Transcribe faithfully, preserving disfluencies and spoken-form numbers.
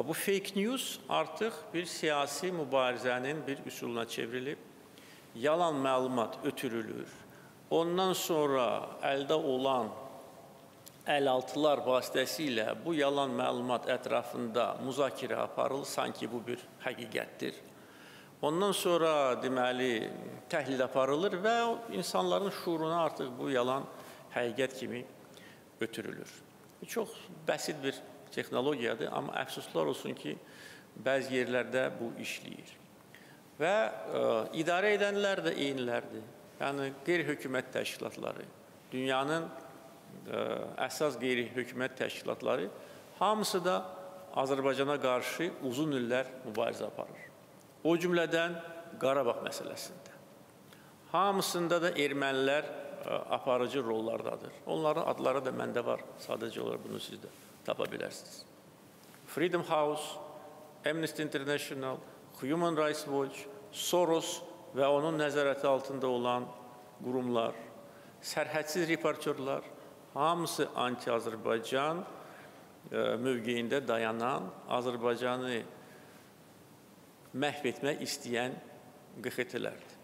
Bu fake news artıq bir siyasi mübarizənin bir üsuluna çevrilib. Yalan məlumat ötürülür. Ondan sonra əldə olan əlaltılar vasitəsilə bu yalan məlumat ətrafında müzakirə aparılır, sanki bu bir həqiqətdir. Ondan sonra deməli təhlil aparılır və insanların şuuruna artıq bu yalan həqiqət kimi ötürülür. Çox bəsit bir texnologiyadır, amma əfsuslar olsun ki, bəzi yerlərdə bu işləyir. Və ə, idarə edənlər də eynilərdir. Yəni, qeyri-hökumət təşkilatları, dünyanın ə, əsas qeyri-hökumət təşkilatları hamısı da Azərbaycana qarşı uzun illər mübarizə aparır. O cümlədən Qarabağ məsələsində. Hamısında da ermənilər ə, aparıcı rollardadır. Onların adları da məndə var. Sadəcə olaraq bunu siz də tapa bilərsiniz. Freedom House, Amnesty International, Human Rights Watch, Soros və onun nəzarəti altında olan qurumlar, sərhədsiz reportyorlar, hamısı anti-Azərbaycan mövqeyində dayanan, Azərbaycanı məhv etmək istəyən Q X T-lərdir.